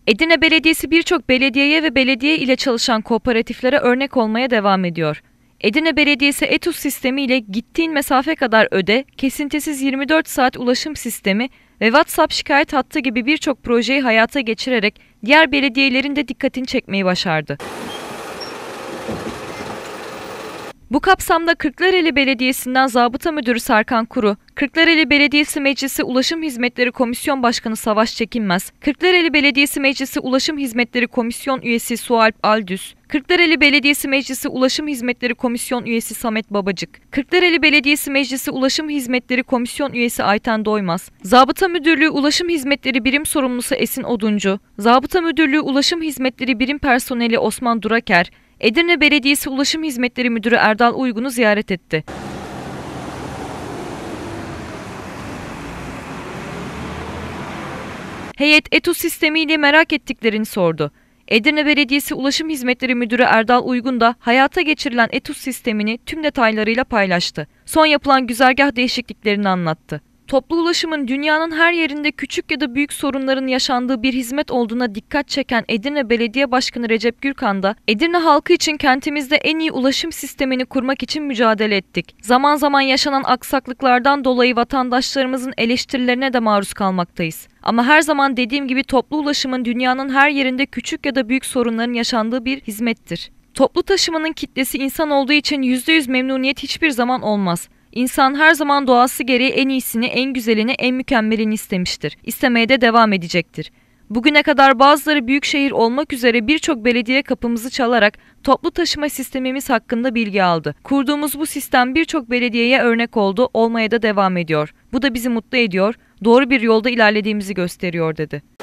Edirne Belediyesi birçok belediyeye ve belediye ile çalışan kooperatiflere örnek olmaya devam ediyor. Edirne Belediyesi ETUS sistemi ile gittiğin mesafe kadar öde, kesintisiz 24 saat ulaşım sistemi ve WhatsApp şikayet hattı gibi birçok projeyi hayata geçirerek diğer belediyelerin de dikkatini çekmeyi başardı. Bu kapsamda Kırklareli Belediyesi'nden Zabıta Müdürü Serkan Kuru, Kırklareli Belediyesi Meclisi Ulaşım Hizmetleri Komisyon Başkanı Savaş Çekinmez, Kırklareli Belediyesi Meclisi Ulaşım Hizmetleri Komisyon Üyesi Sualp Aldüz, Kırklareli Belediyesi Meclisi Ulaşım Hizmetleri Komisyon Üyesi Samet Babacık, Kırklareli Belediyesi Meclisi Ulaşım Hizmetleri Komisyon Üyesi Ayten Doymaz, Zabıta Müdürlüğü Ulaşım Hizmetleri Birim Sorumlusu Esin Oduncu, Zabıta Müdürlüğü Ulaşım Hizmetleri Birim Personeli Osman Duraker, Edirne Belediyesi Ulaşım Hizmetleri Müdürü Erdal Uygun'u ziyaret etti. Heyet ETUS sistemiyle merak ettiklerini sordu. Edirne Belediyesi Ulaşım Hizmetleri Müdürü Erdal Uygun da hayata geçirilen ETUS sistemini tüm detaylarıyla paylaştı. Son yapılan güzergah değişikliklerini anlattı. Toplu ulaşımın dünyanın her yerinde küçük ya da büyük sorunların yaşandığı bir hizmet olduğuna dikkat çeken Edirne Belediye Başkanı Recep Gürkan da Edirne halkı için kentimizde en iyi ulaşım sistemini kurmak için mücadele ettik. Zaman zaman yaşanan aksaklıklardan dolayı vatandaşlarımızın eleştirilerine de maruz kalmaktayız. Ama her zaman dediğim gibi toplu ulaşımın dünyanın her yerinde küçük ya da büyük sorunların yaşandığı bir hizmettir. Toplu taşımanın kitlesi insan olduğu için %100 memnuniyet hiçbir zaman olmaz. İnsan her zaman doğası gereği en iyisini, en güzelini, en mükemmelini istemiştir. İstemeye de devam edecektir. Bugüne kadar bazıları büyükşehir olmak üzere birçok belediye kapımızı çalarak toplu taşıma sistemimiz hakkında bilgi aldı. Kurduğumuz bu sistem birçok belediyeye örnek oldu, olmaya da devam ediyor. Bu da bizi mutlu ediyor, doğru bir yolda ilerlediğimizi gösteriyor dedi.